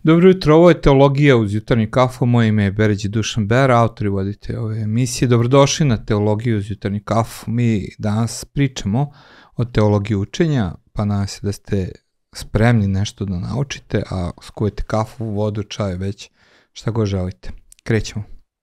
Dobro jutro, ovo je Teologija uz jutarnji kafu, moje ime je Beređi Dušan Ber, autor i voditelj ove emisije. Dobrodošli na Teologiju uz jutarnji kafu. Mi danas pričamo o teologiji učenja, pa nadam se da ste spremni nešto da naučite, a skujete kafu, vodu, čaj, već šta god želite. Krećemo.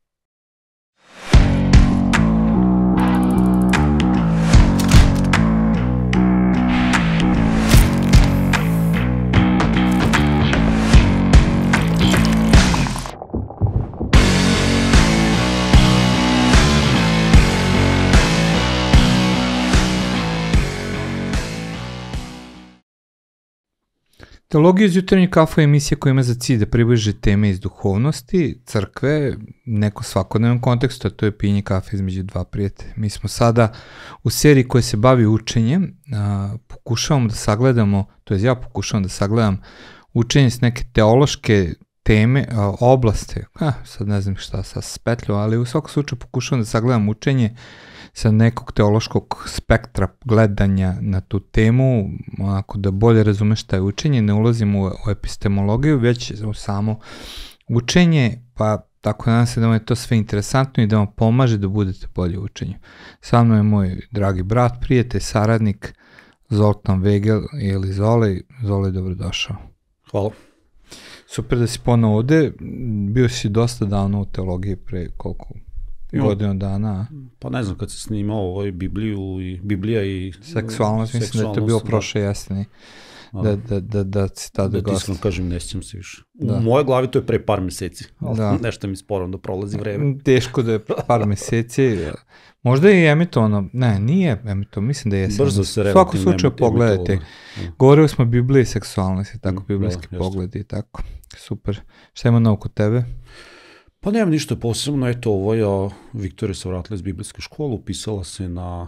Teologija uz jutarnji kafu je emisija koja ima za cilj da približi teme iz duhovnosti, crkve, neko svakodnevnom kontekstu, a to je pijenje kafe između dva prijatelja. Mi smo sada u seriji koja se bavi učenjem, pokušavamo da sagledamo, to je ja pokušavam da sagledam učenje s neke teološke teme, oblasti, sad ne znam šta sa spetlju, ali u svakom slučaju pokušavam da sagledam učenje sa nekog teološkog spektra gledanja na tu temu, onako da bolje razumeš šta je učenje, ne ulazimo u epistemologiju, već u samo učenje, pa tako nadam se da vam je to sve interesantno i da vam pomaže da budete bolji u učenju. Sa mnom je moj dragi brat, prijatelj, saradnik Zoltan Vegel ili Zoli. Zoli, dobrodošao. Hvala. Super da si ponovo ovde, bio si dosta davno u teologiji pre koliko? Godinu dana. Pa ne znam, kad se snimao Biblija i seksualnost, mislim da je to bilo prošle jeseni. Da si tada gost. Da ti iskreno kažem, ne sjećam se više. U mojoj glavi to je pre par meseci, ali nešto mi sporo da prolazi vreme. Teško da je par meseci. Možda je i emitovano, ne, nije emitovano, mislim da je jeseni. Brzo se relativno emitovano. U svakom slučaju pogledajte. Govorili smo o Bibliji i seksualnosti, tako biblijski pogledi i tako. Super. Šta ima novo kod tebe? Pa nema ništa posebno, eto Viktorija se vratila iz biblijske škole, upisala se na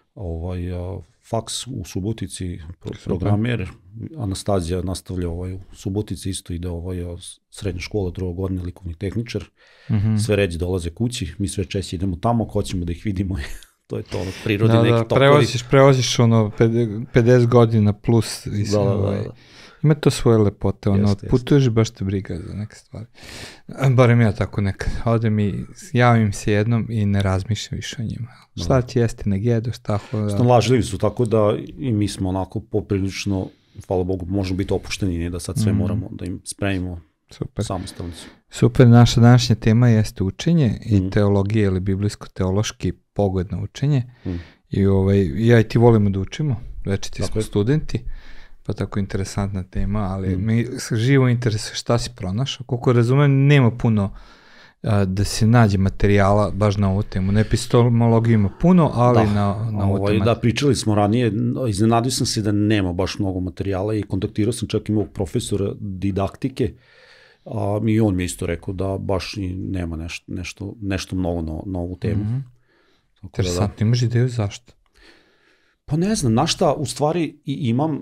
faks u Subotici, programer, Anastazija nastavlja u Subotici, isto ide srednja škola, drugogodni likovni tehničar, sve ređe dolaze kući, mi sve češće idemo tamo, hoćemo da ih vidimo, to je to, prirodi neki topovi. Prevoziš 50 godina plus, ima to svoje lepote, putuješ baš te briga za neke stvari. Barem ja tako nekad, odem i javim se jednom i ne razmišljam više o njima. Šta ti jeste, ne jedu, šta hoda. Snalažljivi su, tako da i mi smo onako poprilično, hvala Bogu, možemo biti opušteni, ne da sad sve moramo da im spremimo samostalno. Super, naša današnja tema jeste učenje i teologija ili biblijsko-teološki pogled na učenje. I ja i ti volimo da učimo, večiti smo studenti. Pa tako interesantna tema, ali mi živo interesuje šta si pronašao. Koliko razumem, nema puno da se nađe materijala baš na ovu temu. Na epistemologiju ima puno, ali na ovu temu. Da, pričali smo ranije, iznenadio sam se da nema baš mnogo materijala i kontaktirao sam čak i mog profesora didaktike i on mi isto rekao da baš i nema nešto mnogo na ovu temu. Interesantno, imaš ideju zašto? Pa ne znam, na šta u stvari imam,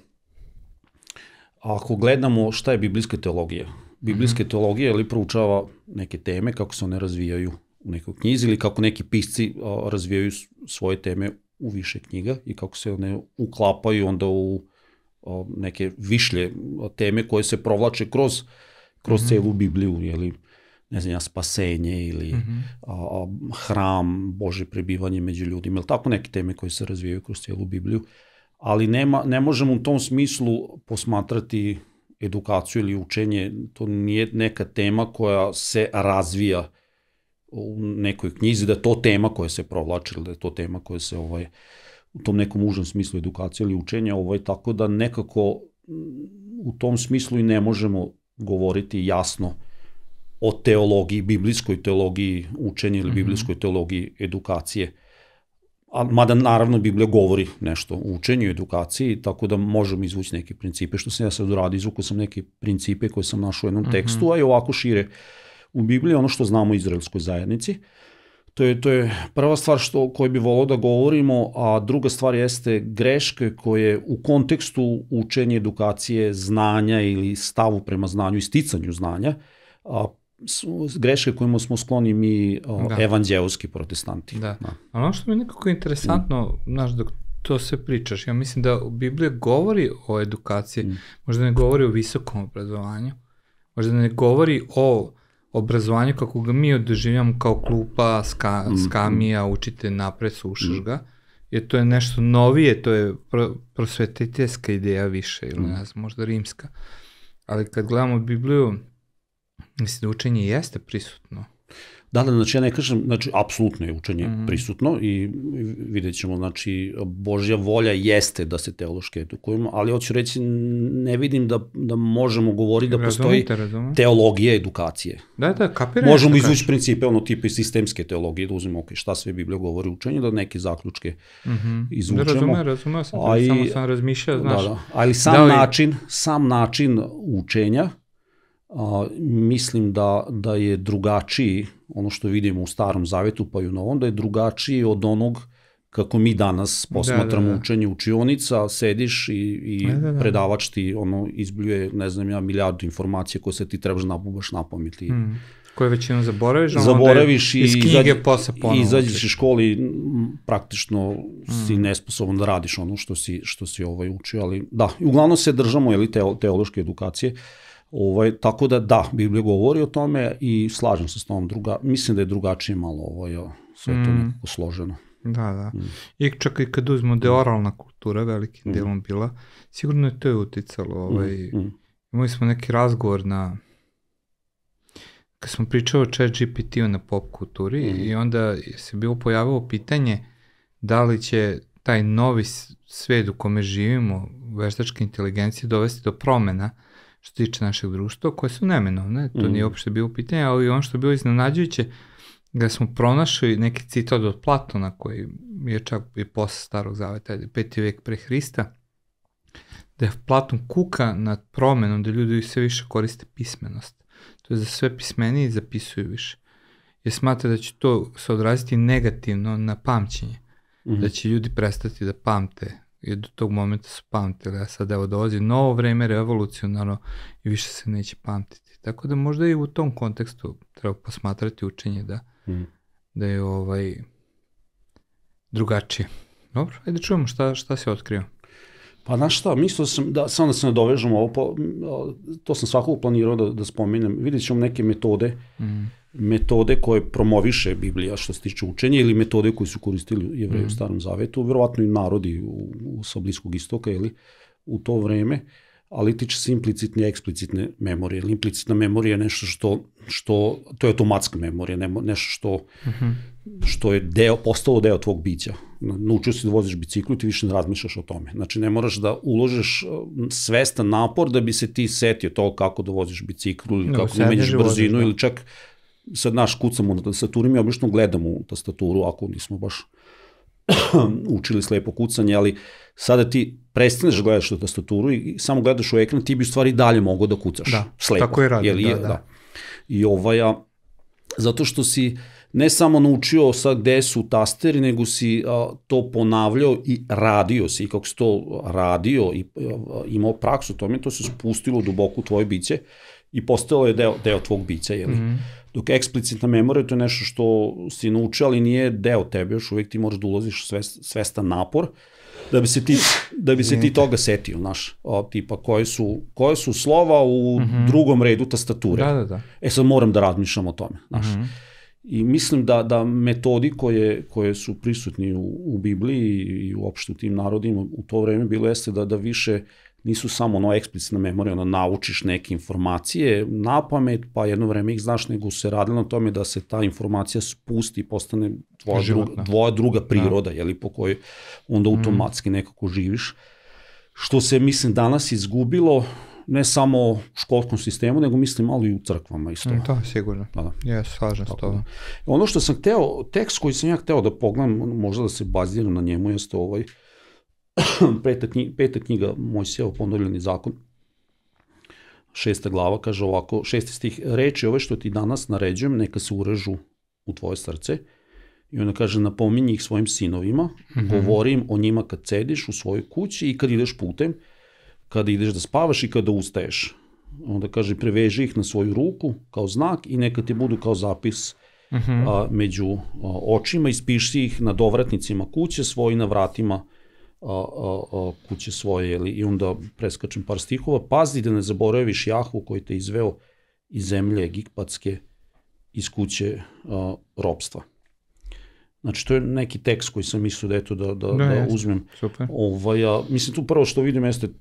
ako gledamo šta je biblijska teologija. Biblijska teologija ili proučava neke teme, kako se one razvijaju u nekoj knjizi ili kako neki pisci razvijaju svoje teme u više knjiga i kako se one uklapaju onda u neke višlje teme koje se provlače kroz celu Bibliju, jeli, ne znam ja, spasenje ili hram, Bože prebivanje među ljudima, ili tako neke teme koje se razvijaju kroz cijelu Bibliju, ali ne možemo u tom smislu posmatrati edukaciju ili učenje, to nije neka tema koja se razvija u nekoj knjizi, da je to tema koja se provlači, ili da je to tema koja se u tom nekom užem smislu edukacije ili učenja, tako da nekako u tom smislu i ne možemo govoriti jasno o teologiji, biblijskoj teologiji učenja ili biblijskoj teologiji edukacije. Mada naravno Biblija govori nešto o učenju i edukaciji, tako da možemo izvući neke principe. Što sam ja sad uradio, izvukao sam neke principe koje sam našao u jednom tekstu, a i ovako šire u Bibliji, ono što znamo o izraelskoj zajednici. To je prva stvar koju bi volao da govorimo, a druga stvar jeste greške koje u kontekstu učenja, edukacije, znanja ili stavu prema znanju i sticanju znanja, greške kojima smo skloni mi evanđeoski protestanti. Da. Ono što mi je nekako interesantno, znaš, dok to sve pričaš, ja mislim da Biblija govori o edukaciji, možda ne govori o visokom obrazovanju, možda ne govori o obrazovanju kako ga mi doživljamo kao klupa, skamija, učite napred, slušaš ga, jer to je nešto novije, to je prosvetiteljska ideja više, ili ne znam, možda rimska. Ali kad gledamo Bibliju, mislim da učenje jeste prisutno. Da, znači ja ne kažem, znači apsolutno je učenje prisutno i vidjet ćemo, znači Božja volja jeste da se teološki edukujemo, ali hoću reći, ne vidim da možemo govoriti da postoji teologija edukacije. Da, kapiram. Možemo izvući principe, tipa sistemske teologije, da uzmemo šta sve Biblija govori o učenju, da neke zaključke izvučemo. Razumeo sam, samo sam razmišljao, znaš. Da, ali sam način učenja, mislim da je drugačiji, ono što vidimo u Starom Zavetu pa i u Novom, da je drugačiji od onog kako mi danas posmatramo učenje učionica, sediš i predavač ti izbljuje, ne znam ja, milijardu informacija koje se ti trebaš nabubaš na pamet. Koje većinom zaboraviš i iz knjige posle ponovo. Izađeš iz školi, praktično si nesposoban da radiš ono što si učio, ali da, uglavnom se držamo teološke edukacije. Tako da, Biblija govori o tome i slažem se s tom, mislim da je drugačije malo sve to nekako složeno. Da. I čak i kad uzmemo da je oralna kultura velikim delom bila, sigurno je to uticalo. Imali smo neki razgovor kad smo pričali o ChatGPT-u na pop kulturi i onda se bilo pojavilo pitanje da li će taj novi svet u kome živimo, veštačke inteligencije, dovesti do promena što tiče našeg društva, koje su neminovne, to nije uopšte bilo pitanje, ali ono što je bilo iznenađujuće, da smo pronašli neki citat od Platona, koji je čak i posle Starog Zaveta, 5. vek pre Hrista, da je Platon kuka nad promenom, da ljudi sve više koriste pismenost. To je da sve pismeniji zapisuju više. Jer smatra da će to se odraziti negativno na pamćenje, da će ljudi prestati da pamte, jer do tog momenta su pamtili, a sad evo dolazi novo vreme, revolucionarno i više se neće pamtiti. Tako da možda i u tom kontekstu treba posmatrati učenje da je drugačije. Dobro, ajde čujemo šta si otkrio. Pa znaš šta, mislio sam, samo da se nadovežemo ovo, to sam svakako planirao da spomenem, vidjet ćemo neke metode koje promoviše Biblija što se tiče učenja ili metode koje su koristili Jevreji u Starom Zavetu, verovatno i narodi sa Bliskog istoka ili u to vreme, ali tiče se implicitne i eksplicitne memorije. Implicitna memorija je nešto što to je automatska memorija, nešto što je postalo deo tvog bića. Naučio si da voziš biciklu i ti više ne razmišljaš o tome. Znači ne moraš da uložiš svestan napor da bi se ti setio to kako da voziš biciklu ili kako da menjaš brzinu ili čak sad kucamo na tastaturi, mi obično gledamo u tastaturu ako nismo baš učili slepo kucanje, ali sada ti prestaneš da gledaš u tastaturu i samo gledaš u ekran, ti bi u stvari dalje mogao da kucaš slepo. Tako je radi, da. I zato što si ne samo naučio sad gde su tasteri, nego si to ponavljao i radio si. I kako si to radio i imao praksu tome, to se spustilo duboko u tvoje biće i postalo je deo tvog bića, jel? Dok eksplicitna memorija to je nešto što si naučio, ali nije deo tebe, još uvijek ti moraš da ulaziš svestan napor da bi se ti toga setio, znaš, tipa koje su slova u drugom redu tastature. Da. Sad moram da razmišljam o tome, znaš. I mislim da metodi koje su prisutni u Bibliji i uopšte u tim narodima u to vreme bilo jeste da više nisu samo eksplicitna memorija, naučiš neke informacije na pamet, pa jedno vreme ih znaš, nego se radilo na tome da se ta informacija spusti i postane tvoja druga priroda, po kojoj onda automatski nekako živiš. Što se, mislim, danas izgubilo, ne samo u školskom sistemu, nego mislim malo i u crkvama isto. Da, sigurno. Ja slažem s tobom. Ono što sam hteo, tekst koji sam ja hteo da pogledam, možda da se baziram na njemu, jeste peta knjiga Mojsijev ponovljeni zakon, 6. glava, kaže ovako, 6. stih, reči ove što ti danas naređujem, neka se urežu u tvoje srce. I onda kaže, napominji ih svojim sinovima, govori im o njima kad sediš u svojoj kući i kad ideš putem, kada ideš da spavaš i kada ustaješ. Onda kaže, preveži ih na svoju ruku kao znak i neka ti budu kao zapis među očima, ispiši ih na dovratnicima kuće svoje i na vratima kuće svoje. I onda preskačem par stihova, pazi da ne zaboraviš Jahvu koji te izveo iz zemlje egipatske, iz kuće ropstva. Znači, to je neki tekst koji sam mislio da eto da uzmem. Super. Mislim, tu prvo što vidim jeste,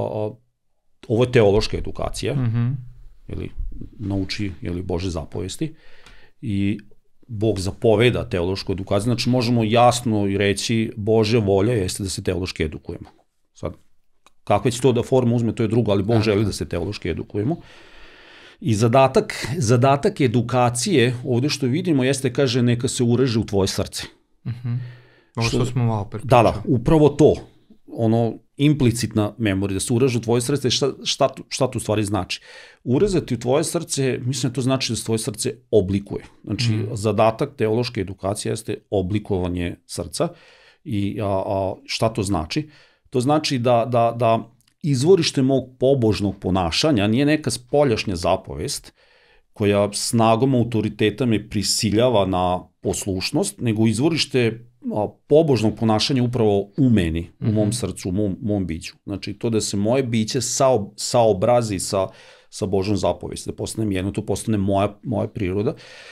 ovo je teološka edukacija, ili nauči Bože zapovesti, i Bog zapoveda teološku edukaciju, znači možemo jasno i reći Bože volja jeste da se teološki edukujemo. Sad, kakve će to da forma uzme, to je drugo, ali Bog želi da se teološki edukujemo. I zadatak edukacije, ovde što vidimo, jeste, kaže, neka se ureže u tvoje srce. Ovo što smo malo prepričali. Da, upravo to. Ono, implicitna memorija, da se ureže u tvoje srce, šta to u stvari znači? Urezati u tvoje srce, mislim da to znači da se tvoje srce oblikuje. Znači, zadatak teološke edukacije jeste oblikovanje srca. I šta to znači? To znači da izvorište mog pobožnog ponašanja nije neka spoljašnja zapovest koja snagom autoriteta me prisiljava na poslušnost, nego izvorište pobožnog ponašanja upravo u meni, u mom srcu, u mom biću. Znači, to da se moje biće saobrazi sa Božom zapovesti, da postanem jedno, to postane moja priroda.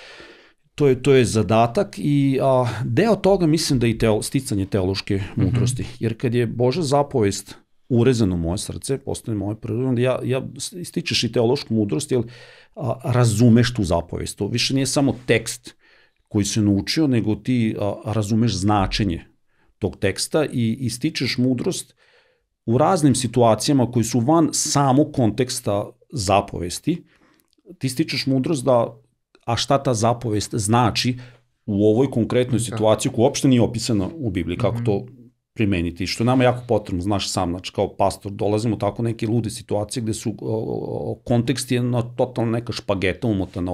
To je zadatak i deo toga mislim da je i sticanje teološke mudrosti. Jer kad je Božja zapovest urezana u moje srce, postane moje priroda, onda stičeš i teološku mudrost, jer razumeš tu zapovest. To više nije samo tekst koji se naučio, nego ti razumeš značenje tog teksta i stičeš mudrost u raznim situacijama koji su van samog konteksta zapovesti. Ti stičeš mudrost a šta ta zapovest znači u ovoj konkretnoj situaciji koja uopšte nije opisana u Bibliji, kako to primeniti, što je nama jako potrebno, znaš sam, znači kao pastor dolazimo u tako neke lude situacije gde su kontekst je totalno neka špageta umotana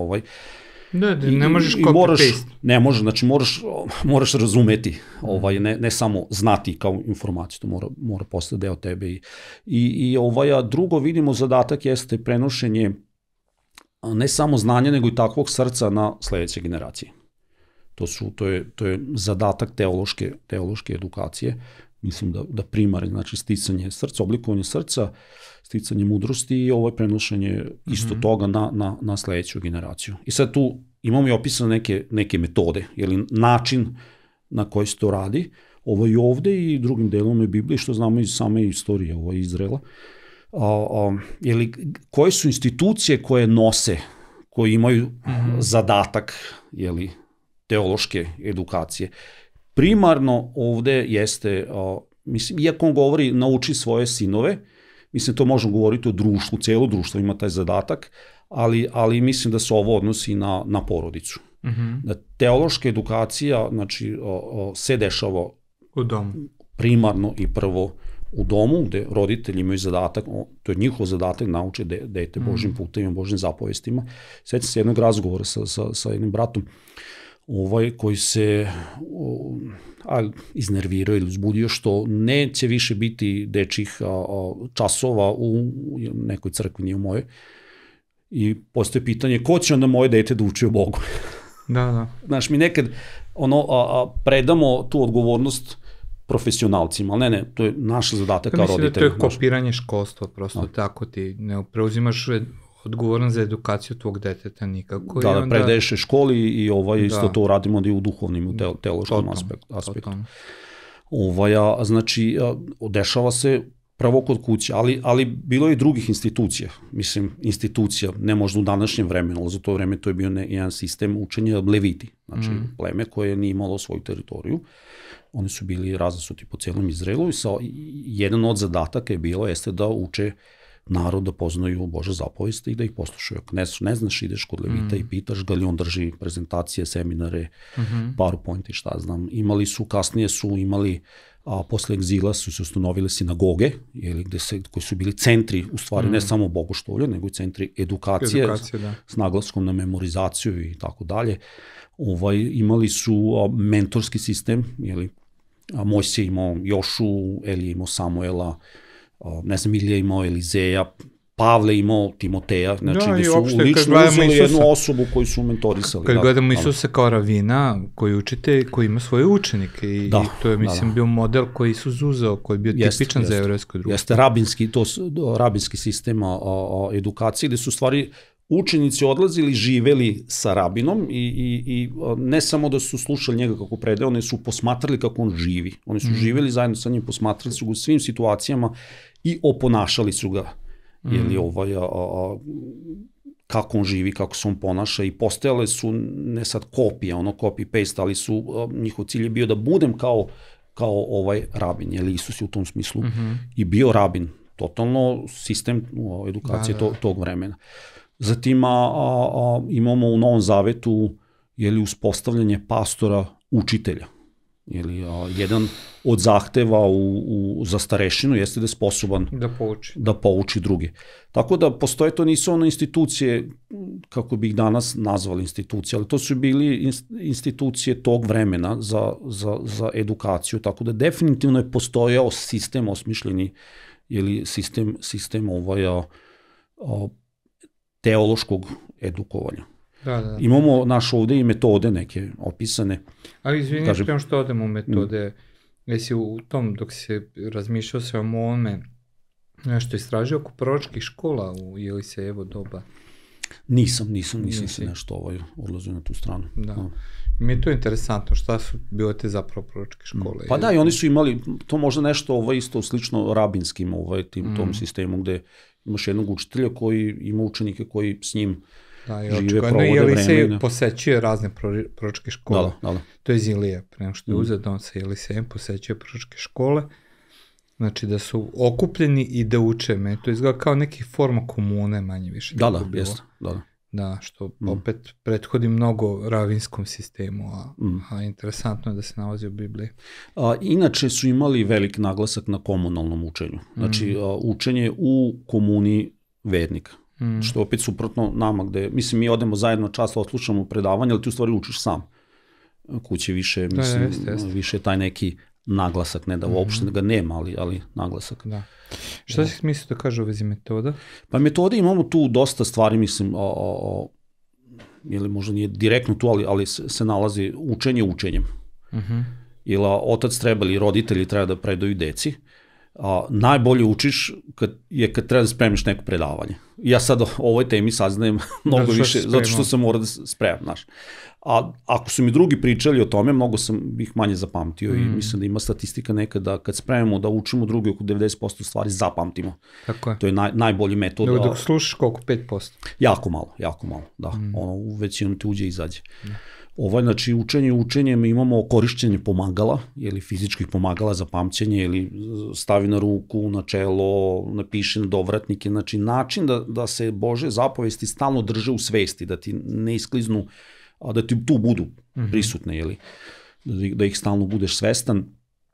ne možeš copy-paste. Ne može, znači moraš razumeti, ne samo znati kao informaciju, to mora postati deo tebe. I drugo vidimo zadatak jeste prenošenje ne samo znanja, nego i takvog srca na sledeće generacije. To je zadatak teološke edukacije. Mislim da primar, znači sticanje srca, oblikovanje srca, sticanje mudrosti i ovo je prenošenje isto toga na sledeću generaciju. I sad tu imamo i opisane neke metode, ili način na koji se to radi. Ovo i ovde i drugim delom je Biblije, što znamo iz same istorije Izraela. Koje su institucije koje nose, koje imaju zadatak, teološke edukacije. Primarno ovde jeste, mislim, iako on govori nauči svoje sinove, mislim to možemo govoriti o društvu, cijelo društvo ima taj zadatak, ali mislim da se ovo odnosi na porodicu. Da teološka edukacija, znači, se dešava u domu. Primarno i prvo u domu, gde roditelji imaju zadatak, to je njihov zadatak, nauče dete Božim putevima, Božim zapovestima. Sjećam se jednog razgovora sa jednim bratom, koji se iznervirao ili uzbudio što neće više biti dečjih časova u nekoj crkvi, nije u mojoj. I postoje pitanje, ko će onda moje dete da uči o Bogu? Da. Znaš, mi nekad predamo tu odgovornost profesionalcima, ali ne, to je naš zadatak kao roditelj. Mislim da to je kopiranje školstva, prosto tako ti ne preuzimaš odgovornost za edukaciju tvog deteta nikako. Da, predaješ školi i isto to radimo onda i u duhovnim, u teološkom aspektu. Znači, dešava se prvo kod kuće, ali bilo je i drugih institucija. Mislim, institucija, ne možda u današnjem vremenu, ali za to vreme to je bio jedan sistem učenja Leviti. Znači, pleme koje nije imalo svoju teritoriju. Oni su bili razasuti po celom Izraelu i jedan od zadataka je bilo jeste da uče narod da poznaju Bože zapovesti i da ih poslušaju. Ako ne znaš, ideš kod Levita i pitaš ga li on drži prezentacije, seminare, PowerPoint i šta znam. Kasnije su imali, posle egzila su se ustanovile sinagoge, koji su bili centri, u stvari ne samo bogoštolja, nego i centri edukacije s naglaskom na memorizaciju i tako dalje. Imali su mentorski sistem, Mojsije imao Jošu, Elije imao Samuela, ne znam, Ilija imao Elizeja, Pavle imao Timoteja, znači gde su lično uzeli jednu osobu koju su mentorisali. Kad gledamo Isusa kao ravina, koji učite, koji ima svoje učenike i to je, mislim, bio model koji Isus uzeo, koji je bio tipičan za jevrejsko društvo. Jeste rabinski sistem edukacije, gde su stvari učenici odlazili, živeli sa rabinom i ne samo da su slušali njega kako predaje, oni su posmatrali kako on živi. Oni su živeli zajedno sa njim, posmatrali su ga u svim situacijama i oponašali su ga. Kako on živi, kako se on ponaša i postojale su, ne sad kopije, copy-paste, ali su, njihov cilj je bio da budem kao rabin, jer Isus je u tom smislu i bio rabin, totalno sistem edukacije tog vremena. Zatim imamo u Novom Zavetu uspostavljanje pastora učitelja. Jedan od zahteva za starešinu jeste da je sposoban da pouči druge. Tako da postoje, to nisu ono institucije, kako bi ih danas nazvali institucije, ali to su bili institucije tog vremena za edukaciju, tako da definitivno je postojao sistem osmišljeni ili sistem teološkog edukovanja. Da. Imamo ovde i metode neke opisane. Ali izvini, prema što odemo u metode, jesi u tom, dok si razmišljao se o ovome, nešto istražio oko proročkih škola u Elisejevo doba? Nisam se nešto odlazio na tu stranu. Da. Mi je to interesantno, šta su bile te zapravo proročke škole? Pa da, i oni su imali, to možda nešto isto slično rabinskim tom sistemu, gde imaš jednog učitelja koji ima učenike koji s njim žive, provode vremena. Elisej posećuje razne proročke škole. Da. To je iz Ilije, prema što je uzet, on sa Elisejem posećuje proročke škole. Znači da su okupljeni i da uče. Meni to izgleda kao neki forma komune, manje više. Da, jeste. Da, što opet prethodi mnogo ravinskom sistemu, a interesantno je da se nalazi u Bibliji. Inače su imali velik naglasak na komunalnom učenju. Znači, učenje u komuni vernika. Što opet suprotno nama, gde, mislim, mi odemo zajedno čas, odslušamo predavanje, ali ti u stvari učiš sam. Kuće više, više taj neki naglasak, ne da uopšte ga nema, ali naglasak. Da. Šta si mislio da kaže u vezi metoda? Pa metode imamo tu dosta stvari, mislim, ili možda nije direktno tu, ali se nalazi učenje učenjem. Ili otac treba ili roditelji treba da predaju deci. Najbolje učiš kad treba da spremiš neko predavanje. Ja sad o ovoj temi saznajem mnogo više, zato što sam mora da spremam, znaš. A ako su mi drugi pričali o tome, mnogo sam ih manje zapamtio i mislim da ima statistika nekada kad spremamo da učimo drugi, oko 90% stvari zapamtimo. Tako je. To je najbolji metod. Dok slušaš koliko? 5%? Jako malo, da. U većinu ti uđe i izađe. Znači, učenjem imamo korišćenje pomagala, ili fizičkih pomagala za pamćenje, ili stavi na ruku, na čelo, napiši na dovratnike, znači način da se Božje zapovesti stalno drže u svesti, da ti ne iskliznu, da ti tu budu prisutne, da ih stalno budeš svestan.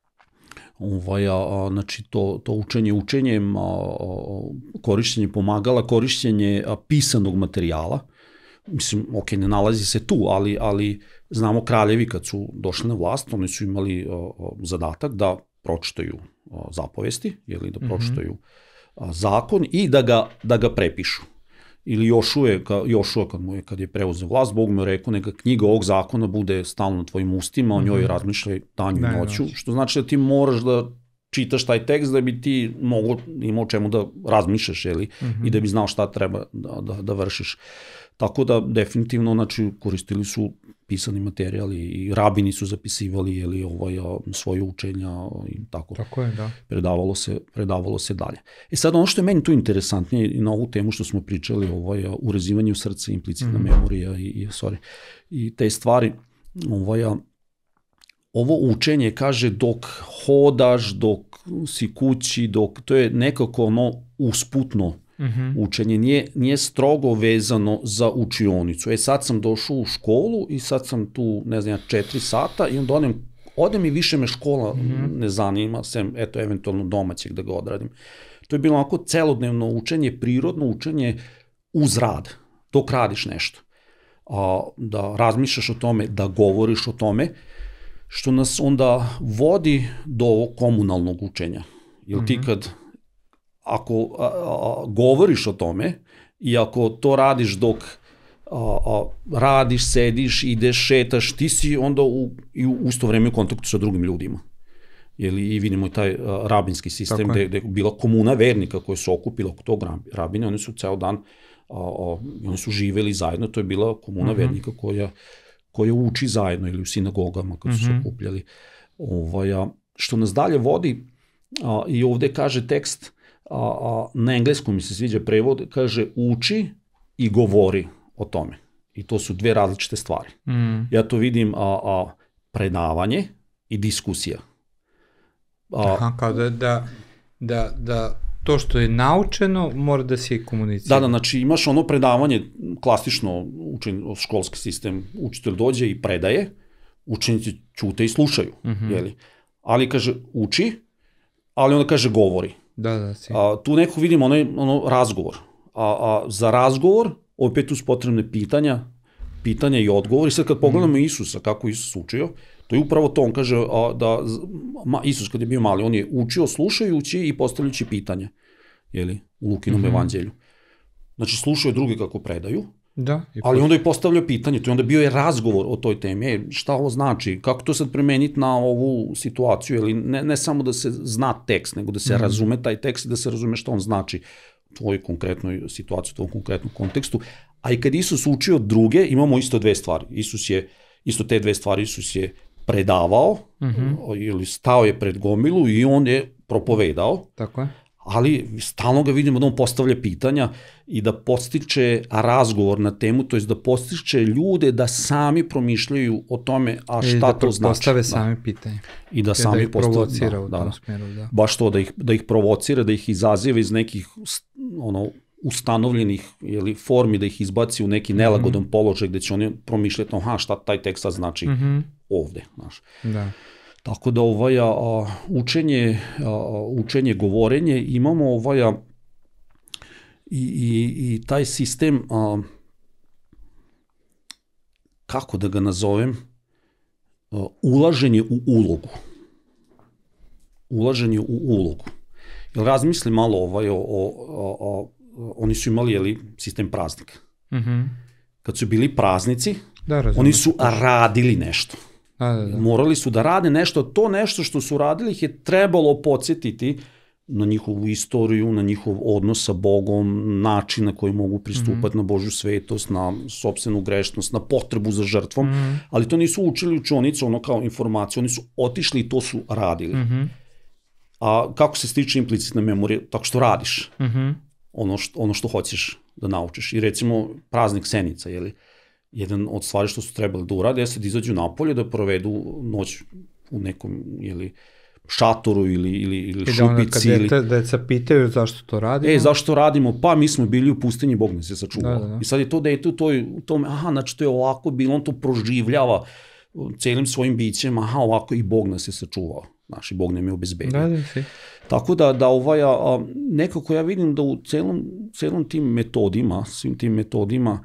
Znači, to učenjem, korišćenje pomagala, korišćenje pisanog materijala. Mislim, ne nalazi se tu, ali znamo kraljevi kad su došli na vlast, oni su imali zadatak da pročitaju zapovesti, da pročitaju zakon i da ga prepišu. Ili Jošua kad je preuzeo vlast, Bog mu je rekao neka knjiga ovog zakona bude stalno na tvojim ustima, o njoj razmišljaj danju i noću, što znači da ti moraš da čitaš taj tekst da bi ti imao čemu da razmišljaš i da bi znao šta treba da vršiš. Tako da definitivno, znači, koristili su pisani materijal i rabini su zapisivali svoje učenja i tako. Tako je, da. Predavalo se dalje. Sad ono što je meni tu interesantnije i na ovu temu što smo pričali, urezivanju srca, implicitna memorija i te stvari, ovo učenje, kaže, dok hodaš, dok si kući, to je nekako usputno učenje, nije strogo vezano za učionicu. Sad sam došao u školu i sad sam tu, 4 sata i onda odem i više me škola ne zanima, sem, eventualno domaćeg da ga odradim. To je bilo onako celodnevno učenje, prirodno učenje uz rad, dok radiš nešto. Da razmišljaš o tome, da govoriš o tome, što nas onda vodi do komunalnog učenja. Jer ti ako govoriš o tome i ako to radiš dok radiš, sediš, ideš, šetaš, ti si onda u isto vreme u kontaktu sa drugim ljudima. I vidimo taj rabinski sistem gde je bila komuna vernika koja se okupila oko tog rabine, oni su ceo dan oni su živeli zajedno, to je bila komuna vernika koja uči zajedno ili u sinagogama kad su se okupljali. Što nas dalje vodi, i ovde kaže tekst, na engleskom mi se sviđa prevod, kaže uči i govori o tome. I to su dve različite stvari. Ja to vidim predavanje i diskusija. Kao da to što je naučeno mora da se i komunicira. Da, znači imaš ono predavanje, klasično školski sistem, učitelj dođe i predaje, učenici ćute i slušaju, jeli? Ali kaže uči, ali onda kaže govori. Da. Tu neko vidim ono razgovor. Za razgovor opet uz potrebne pitanja i odgovori. Sad kad pogledamo Isusa, kako Isus učio, to je upravo to, on kaže da Isus kad je bio mali, on je učio slušajući i postavljajući pitanja, jeli, u Lukinom evanđelju. Znači slušao je drugi kako predaju, ali onda je postavljao pitanje, to je onda bio je razgovor o toj temi, šta ovo znači, kako to sad premeniti na ovu situaciju, ili ne samo da se zna tekst, nego da se razume taj tekst i da se razume šta on znači u tvojoj konkretnoj situaciji, u tvojom konkretnom kontekstu. A i kad Isus učio druge, imamo isto dve stvari. Isto te dve stvari Isus je predavao, ili stao je pred gomilu i on je propovedao. Tako je. Ali stalno ga vidimo da on postavlja pitanja i da podstiče razgovor na temu, to je da podstiče ljude da sami promišljaju o tome, a šta to znači. I da postave sami pitanje. I da sami ih provocira u tom smjeru. Baš to, da ih provocira, da ih izaziva iz nekih ustanovljenih formi, da ih izbaci u neki nelagodan položaj gde će oni promišljati, šta taj tekst sad znači ovde. Da. Tako da učenje, govorenje, imamo i taj sistem, kako da ga nazovem, ulaženje u ulogu. Ulaženje u ulogu. Jel razmisli malo oni su imali sistem praznika. Kad su bili praznici, oni su radili nešto. Morali su da rade nešto, to nešto što su radili ih je trebalo podsjetiti na njihovu istoriju, na njihov odnos sa Bogom, način na koji mogu pristupati na Božju svetost, na sopstvenu grešnost, na potrebu za žrtvom, ali to nisu učili učionicu, kao informaciju, oni su otišli i to su radili. A kako se stiče implicitna memorija? Tako što radiš ono što hoćeš da naučiš. I recimo praznik Senica, jedan od stvari što su trebali da urade jeste da izađu napolje, da provedu noć u nekom šatoru ili šupici. I da deca pitaju zašto to radimo. Zašto radimo? Pa mi smo bili u pustinji, Bog nas je sačuvao. I sad je to dete u tome, znači to je ovako bilo, on to proživljava celim svojim bićem, ovako i Bog nas je sačuvao. Naši Bog nam je obezbedio. Tako da nekako ja vidim da u celom tim metodima, svim tim metodima,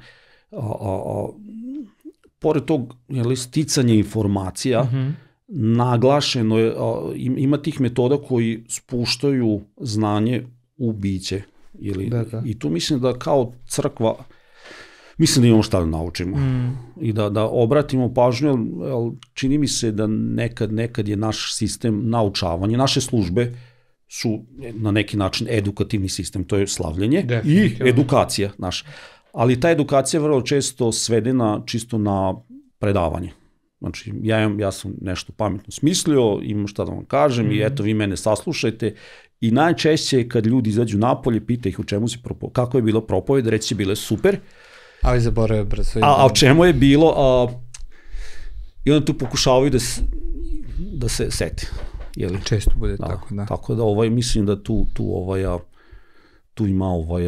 pored tog sticanja informacija, naglašeno je, ima tih metoda koji spuštaju znanje u biće. I tu mislim da kao crkva, mislim da imamo šta da naučimo i da obratimo pažnju, jer čini mi se da nekad je naš sistem naučavanja, naše službe su na neki način edukativni sistem, to je slavljenje i edukacija naša. Ali ta edukacija je vrlo često svedena čisto na predavanje. Znači, ja sam nešto pametno smislio, imam šta da vam kažem i eto, vi mene saslušajte. I najčešće kad ljudi izađu napolje, pita ih u čemu si kako je bilo propoved, reći bile super. Ali zaboravio brzo. A o čemu je bilo, i onda tu pokušavaju da se seti. Često bude tako, da. Tako da mislim da tu ima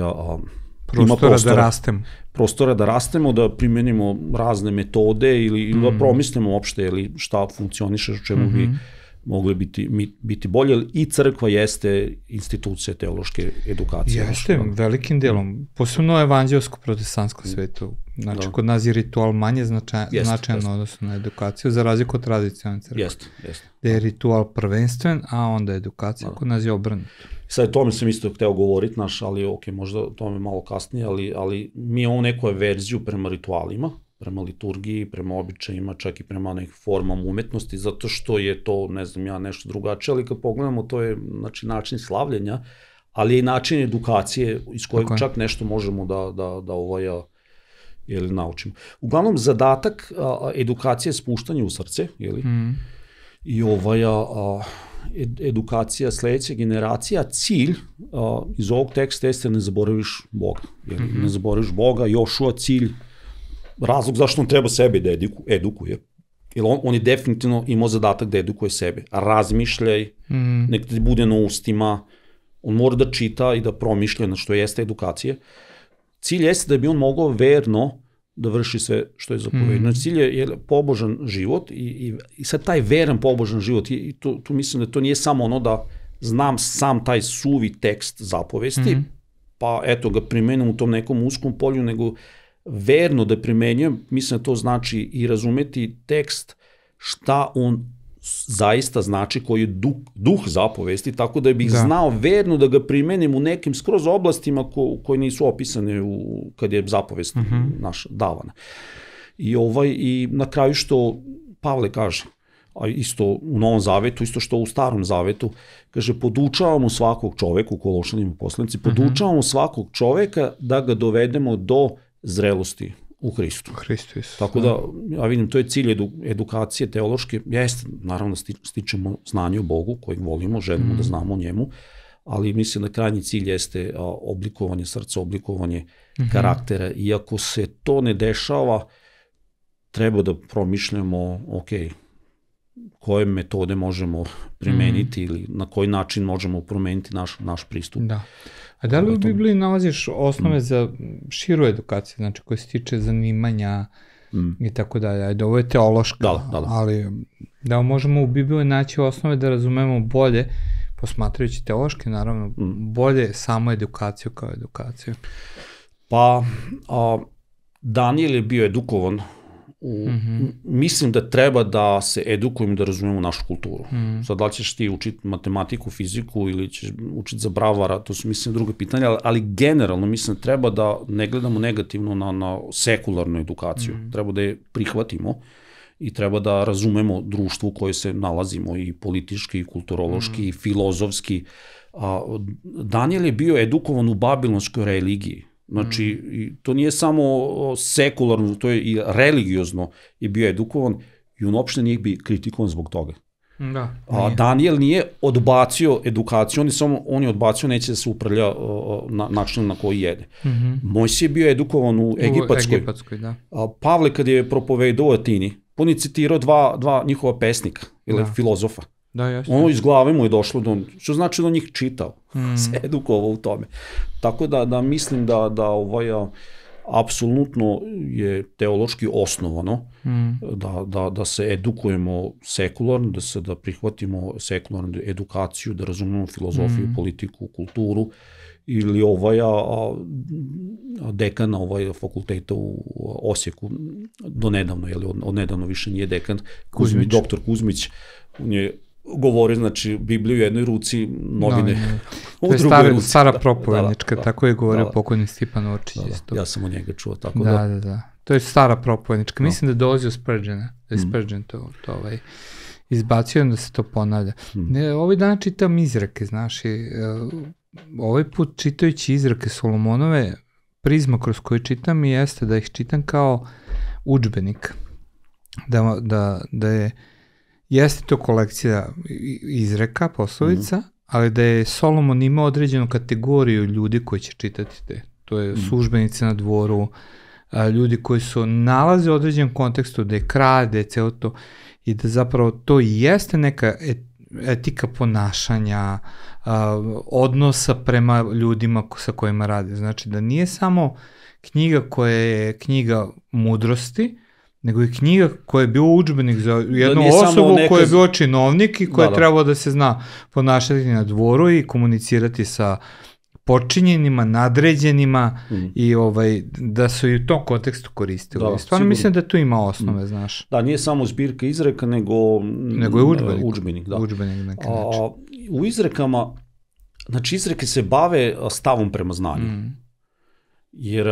prostora da rastemo, da primenimo razne metode ili da promislimo uopšte šta funkcioniše, o čemu bi mogli biti bolje. I crkva jeste institucija teološke edukacije. Jeste, velikim delom. Posebno evanđelsko-protestantskom svetu. Znači, kod nas je ritual manje značajan odnosno na edukaciju, za razliku od tradicionalne crkve. Jeste. Da je ritual prvenstven, a onda edukacija kod nas je obrnuto. Sad, tome sam isto hteo govoriti, ali možda o tome malo kasnije, ali mi imamo neku averziju prema ritualima, prema liturgiji, prema običajima, čak i prema nekim formama umetnosti, zato što je to, ne znam ja, nešto drugačije, ali kad pogledamo, to je način slavljenja, ali je i način edukacije iz kojeg čak nešto možemo da naučimo. Uglavnom, zadatak edukacije je spuštanje u srce, i edukacija sledeća generacija, cilj iz ovog teksta jeste ne zaboraviš Boga. Ne zaboraviš Boga, Jošua cilj, razlog zašto on treba sebe da edukuje. Jer on je definitivno imao zadatak da edukuje sebe. Razmišljaj, nek ti bude na ustima, on mora da čita i da promišlja na što jeste edukacija. Cilj jeste da bi on mogao verno da vrši sve što je zapovedno. Cilj je pobožan život i sad taj veran pobožan život, i tu mislim da to nije samo ono da znam sam taj suvi tekst zapovesti, pa eto ga primenim u tom nekom uskom polju, nego verno da primenjujem, mislim da to znači i razumeti tekst šta on zaista znači, koji je duh zapovesti, tako da bih znao verno da ga primenim u nekim skroz oblastima koje nisu opisane kad je zapovest naša davana. I na kraju što Pavle kaže, a isto u Novom Zavetu, isto što u Starom Zavetu, kaže, podučavamo svakog čoveka, u Kološanima poslanici, podučavamo svakog čoveka da ga dovedemo do zrelosti u Hristu. Tako da, ja vidim, to je cilj edukacije teološke. Jeste, naravno, stičemo znanje o Bogu, kojeg volimo, želimo da znamo o njemu, ali mislim da krajnji cilj jeste oblikovanje srca, oblikovanje karaktera. Iako se to ne dešava, treba da promišljamo, koje metode možemo primeniti ili na koji način možemo promeniti naš pristup. Da. A da li u Bibliji nalaziš osnove za širu edukaciju, znači koje se tiče zanimanja i tako dalje? Ajde, ovo je teološka, ali da možemo u Bibliji naći osnove da razumemo bolje, posmatrajući teološke, naravno, bolje samo edukaciju kao edukaciju. Pa, Daniel je bio edukovan. Mislim da treba da se edukujemo, da razumemo našu kulturu. Sad, da li ćeš ti učiti matematiku, fiziku ili ćeš učiti za bravara, to su, mislim, druge pitanja, ali generalno mislim da treba da ne gledamo negativno na sekularnu edukaciju. Treba da je prihvatimo i treba da razumemo društvo u koje se nalazimo, i politički, i kulturološki, i filozofski. Daniel je bio edukovan u babilonskoj religiji. Znači, to nije samo sekularno, to je i religiozno je bio edukovan i on uopšte nije bio kritikovan zbog toga. Daniel nije odbacio edukaciju, on je odbacio neće da se uprlja način na koji jede. Mojsije je bio edukovan u Egipatskoj. Pavle kad je propovedao u Atini, on je citirao dva njihova pesnika ili filozofa. Ono iz glave mu je došlo, što znači da on njih čitao, se edukovao u tome. Tako da mislim da apsolutno je teološki osnovano da se edukujemo sekularno, da prihvatimo sekularnu edukaciju, da razumemo filozofiju, politiku, kulturu, ili dekana fakulteta u Osijeku, do nedavno, od nedavno više nije dekan, doktor Kuzmić, on je govori, znači, Bibliju u jednoj ruci, novine u drugoj ruci. To je stara propovednička, tako je govorio pokojni Stipan Orčić. Ja sam od njega čuo, tako da. Da. To je stara propovednička. Mislim da dolazi od Spurgeona, da je Spurgeon to izbacio, da se to ponavlja. Ovaj dan čitam izreke, znaš, i ovaj put čitajući izreke Solomonove, prizma kroz koju čitam jeste da ih čitam kao udžbenik. Da je jeste to kolekcija izreka, poslovica, ali da je Solomon imao određenu kategoriju ljudi koji će čitati te. To je službenici na dvoru, ljudi koji su nalaze u određenom kontekstu, da je kralj, da je celo to, i da zapravo to jeste neka etika ponašanja, odnosa prema ljudima sa kojima rade. Znači da nije samo knjiga koja je knjiga mudrosti, nego je knjiga koja je bio udžbenik za jednu osobu koja je bio činovnik i koja je trebao da se zna ponašati na dvoru i komunicirati sa počinjenima, nadređenima i da su i u tom kontekstu koristili. Stvarno mislim da tu ima osnove, znaš. Da, nije samo zbirka izreka, nego je udžbenik. Udžbenik na neki način. U izrekama, znači izreke se bave stavom prema znanju. Jer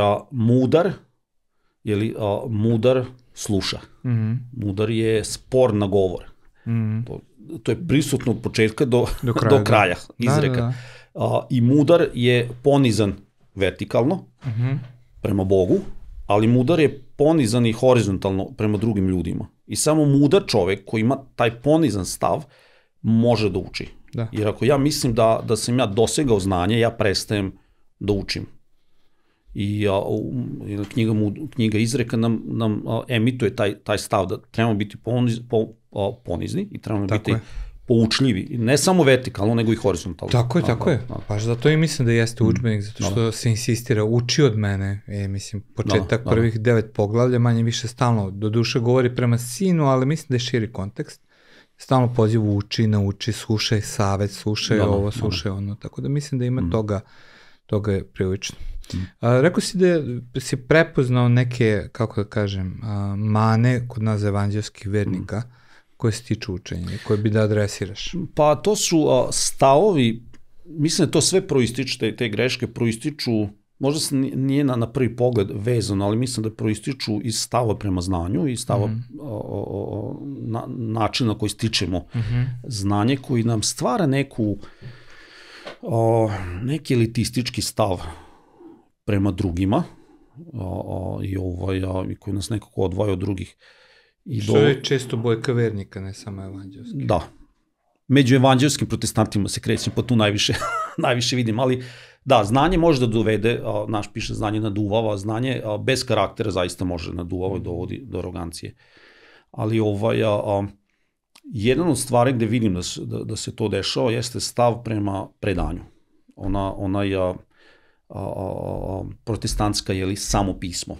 mudar sluša. Mudar je spor na govor. To je prisutno od početka do kraja izreka. I mudar je ponizan vertikalno prema Bogu, ali mudar je ponizan i horizontalno prema drugim ljudima. I samo mudar čovek koji ima taj ponizan stav može da uči. Da. Jer ako ja mislim da sam ja dosegao znanje, ja prestajem da učim. I knjiga Izreka nam emituje taj stav da trebamo biti ponizni i trebamo biti poučljivi. Ne samo vertikalno, nego i horizontalno. Tako je. Baš zato i mislim da jeste udžbenik, zato što se insistira, uči od mene. Mislim, početak prvih 9 poglavlja, manje više stalno, do duše govori prema sinu, ali mislim da je širi kontekst. Stalno poziv uči, nauči, slušaj savet, slušaj ovo, slušaj ono. Tako da mislim da ima toga je prilično. Rekao si da si prepoznao neke, kako da kažem, mane kod nas evanđelskih vernika koje se tiču učenja, koje bi da adresiraš. Pa to su stavovi, mislim da to sve proističe, te greške proističu, možda se nije na prvi pogled vezano, ali mislim da proističu iz stava prema znanju i stava načina na koji stičemo znanje, koji nam stvara neki elitistički stav prema drugima i koji nas nekako odvaja od drugih. Što je često bojka vernika, ne samo evanđelski. Da. Među evanđelskim protestantima se krećem, pa tu najviše vidim, ali da, znanje može da dovede, naš piše znanje naduvava, znanje bez karaktera zaista može naduvava i dovodi do arogancije. Ali jedan od stvari gde vidim da se to dešava jeste stav prema predanju. Ona je protestantska, samo pismo.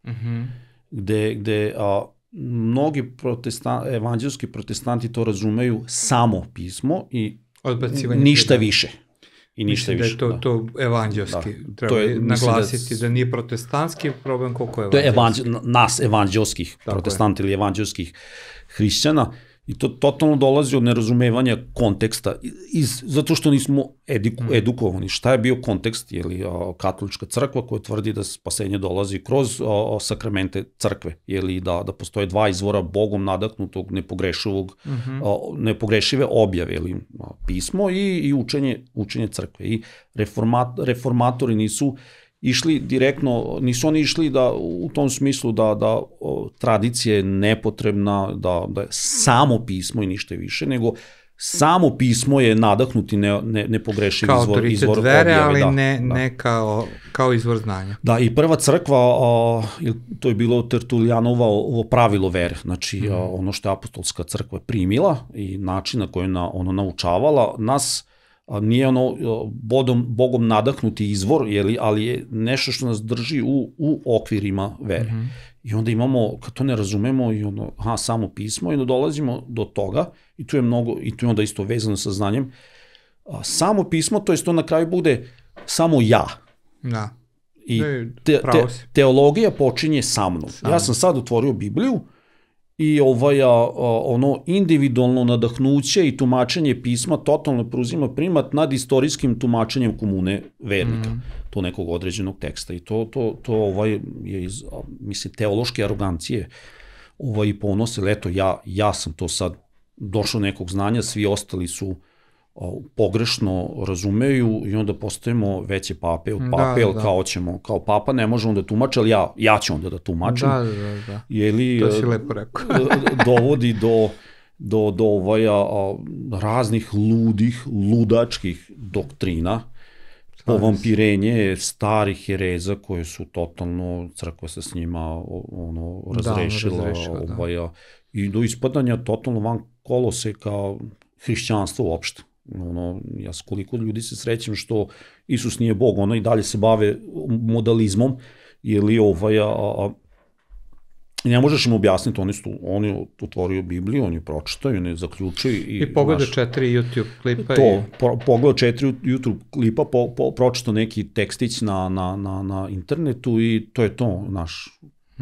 Gde mnogi evanđelski protestanti to razumeju samo pismo i ništa više. Mislim da je to evanđelski. Treba naglasiti da nije protestantski problem koliko je evanđelski. To je nas evanđelskih protestanta ili evanđelskih hrišćana. I to totalno dolazi od nerazumevanja konteksta, zato što nismo edukovani. Šta je bio kontekst? Je li katolička crkva koja tvrdi da spasenje dolazi kroz sakramente crkve? Je li da postoje dva izvora Bogom nadahnutog, nepogrešive objave, ili pismo i učenje crkve. I reformatori nisu išli direktno, nisu oni išli u tom smislu da tradicija je nepotrebna, da je samo pismo i ništa više, nego samo pismo je nadahnuti nepogrešiv izvor objave. Kao autoritet vere, ali ne kao izvor znanja. Da, i prva crkva, to je bilo Tertulijanovo pravilo vere, znači ono što je apostolska crkva primila i način na koji je ona naučavala, nas nije Bogom nadahnuti izvor, ali je nešto što nas drži u okvirima vere. I onda imamo, kad to ne razumemo, samo pismo, i onda dolazimo do toga, i tu je onda isto vezano sa znanjem, samo pismo, to je to na kraju bude samo ja. Da. I teologija počinje sa mnom. Ja sam sad otvorio Bibliju, i ono individualno nadahnuće i tumačenje pisma totalno preuzima primat nad istorijskim tumačenjem komune vernika, to nekog određenog teksta. I to je iz, mislim, teološke arogancije i ponose, eto, ja sam to sad došao nekog znanja, svi ostali su pogrešno razumeju i onda postajemo veće pape od pape, jer kao papa ne možemo da tumače, ali ja ću onda da tumačem. Da. To si lepo rekao. Dovodi do raznih ludačkih doktrina, povampirenje starih hereza koje su totalno, crkva se s njima razrešila, i do ispadanja totalno van koloseka hrišćanstva uopšte. Ja s koliko ljudi se srećem što Isus nije Bog, i dalje se bave modalizmom, ili ne možeš im objasniti, oni otvorio Bibliju, oni pročitaju, oni zaključuju. I pogleda 4 YouTube klipa. Pogleda 4 YouTube klipa, pročito neki tekstić na internetu i to je to, naš